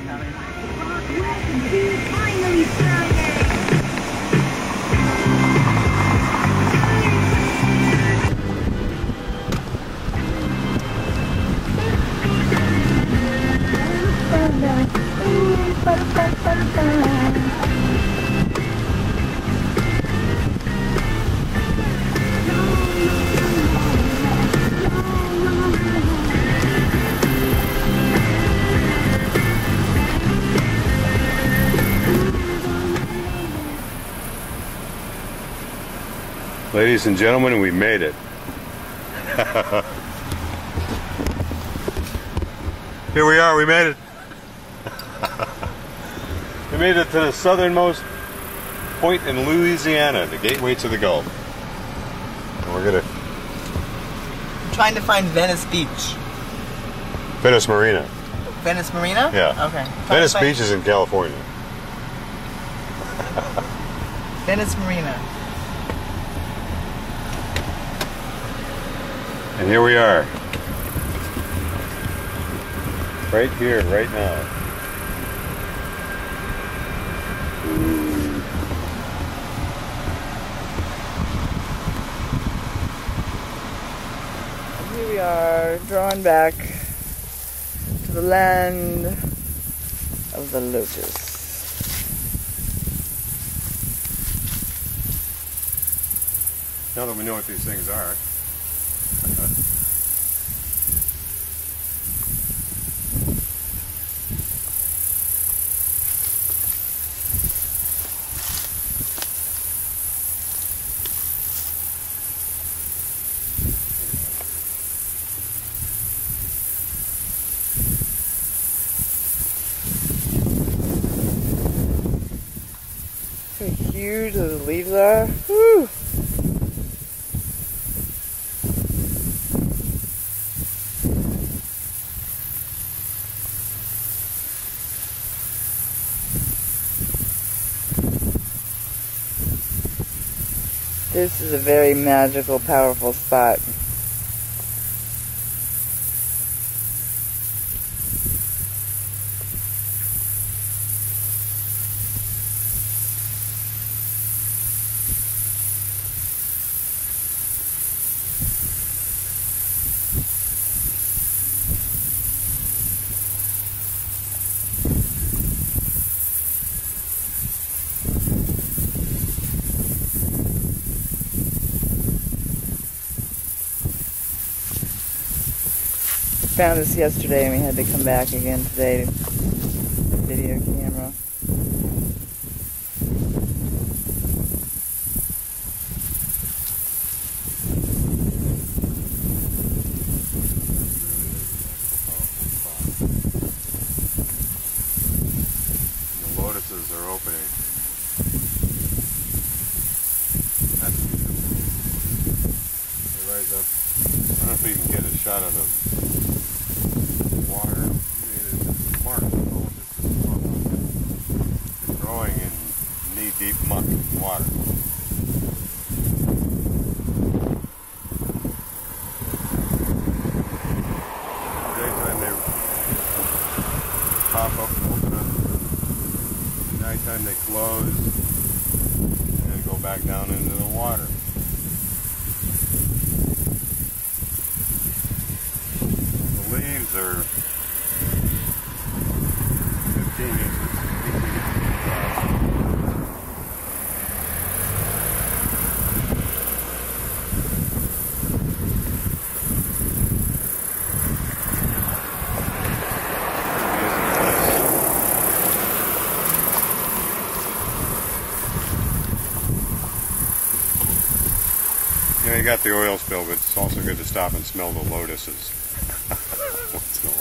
coming. Finally Friday! Ladies and gentlemen, we made it. Here we are, we made it. We made it to the southernmost point in Louisiana, the gateway to the Gulf. And we're gonna... I'm trying to find Venice Beach. Venice Marina. Venice Marina? Yeah. Okay. Venice Beach is in California. Venice Marina. And here we are. Right here, right now. Here we are, drawn back to the land of the Lotus. Now that we know what these things are. Look how huge those leaves are. Woo! This is a very magical, powerful spot. Found this yesterday and we had to come back again today to video camera. The lotuses are opening. That's beautiful. They rise up. I don't know if you can get a shot of them. Water, I mean, it's marsh, it's growing in knee-deep muck and water. Daytime they pop up and open up. Nighttime they close and then go back down into the water. The leaves are 15 inches, 18 inches across. Yeah, you got the oil spill, but it's also good to stop and smell the lotuses once in a while.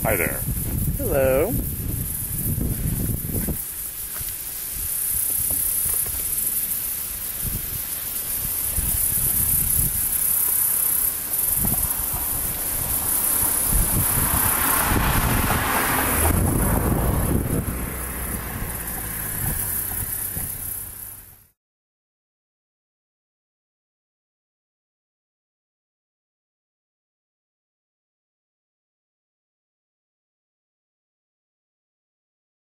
Hi there. Hello.